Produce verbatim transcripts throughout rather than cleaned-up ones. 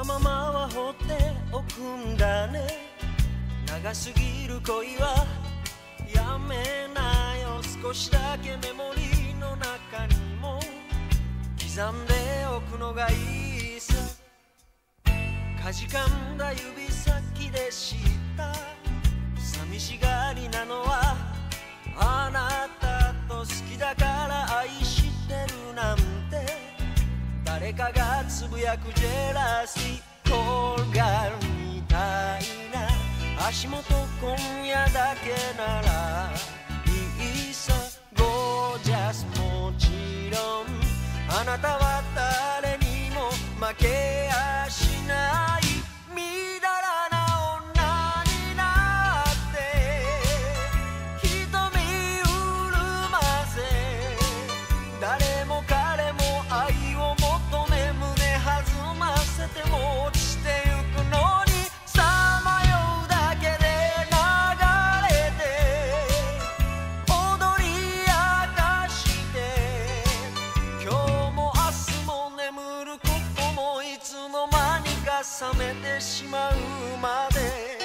ままは放っておくんだね。長すぎる恋はやめなよ。少しだけメモリーの中にも刻んでおくのがいいさ。かじかんだ指先で知った寂しがりなのはあなたと好きだから愛してるなんて誰かがつぶやくジェラシー。コールガールみたいな足元今夜だけならいいさ。ゴージャスもちろんあなたは誰にも負けやしない。みだらな女になって瞳潤ませ誰も彼も愛を求め胸弾ませても落ちてゆくのにさまようだけで流れて踊り明かして今日も明日も眠ることもいつの間にか覚めてしまうまで。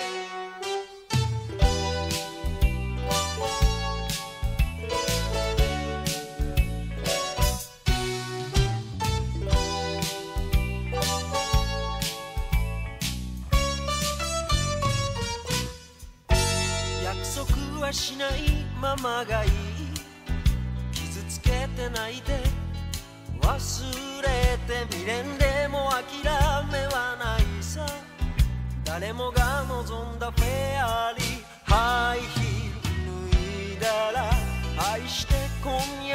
約束はしないままがいい。傷つけて泣いて忘れて未練でも諦めはないさ。誰もが望んだフェアリーハイヒール脱いだら愛して今夜